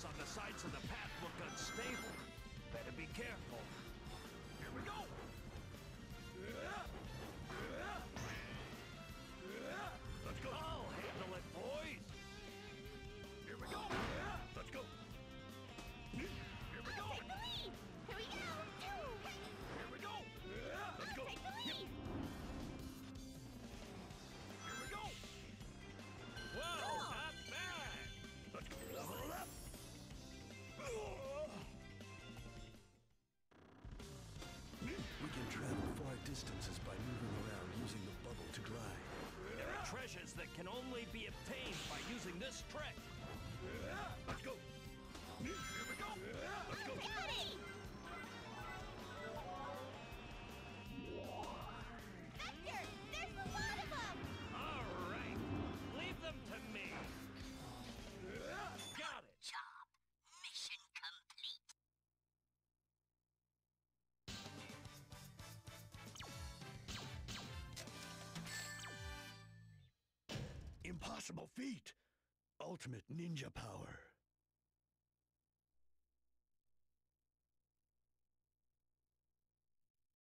on the sides of the path look unstable. Better be careful. Here we go! Let's go! I'll handle it, boys! Here we go! Let's go! Here we go! Take the lead! Here we go! Here we go! Let's go! Take the lead! Here we go! Whoa! Cool. Not bad! Let's go! Level up! We can travel far distances by moving around using the bubble to glide. There are treasures that can only be obtained by using this trick. Let's go! Here we go! Let's go! Howdy! Vector! There's a lot of them! All right! Leave them to me! Got it! Job! Mission complete! Impossible feat! Ultimate ninja power.